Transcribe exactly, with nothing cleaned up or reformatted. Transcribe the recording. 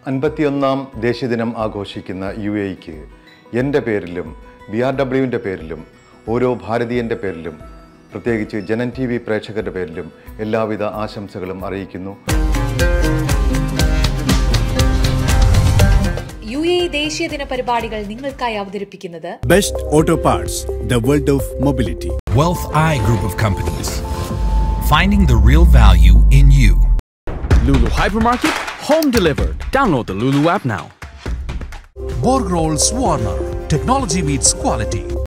അൻപത്തിയൊന്നാം ദേശീയദിനം ആഘോഷിക്കുന്ന യു എക്ക് എൻ്റെ പേരിലും ബി ആർ ഡബ്ല്യുവിൻ്റെ പേരിലും ഓരോ ഭാരതീയൻ്റെ പേരിലും പ്രത്യേകിച്ച് ജനം ടി വി പ്രേക്ഷകരുടെ പേരിലും എല്ലാവിധ ആശംസകളും അറിയിക്കുന്നു. യു എ ദേശീയദിന പരിപാടികൾ നിങ്ങൾക്കായി അവതരിപ്പിക്കുന്നത് Best Auto Parts, the world of mobility. Wealth I Group of Companies. Finding the real value in you. Lulu Hypermarket, home delivered. Download the Lulu app now. Borg Rolls Warner. Technology meets quality.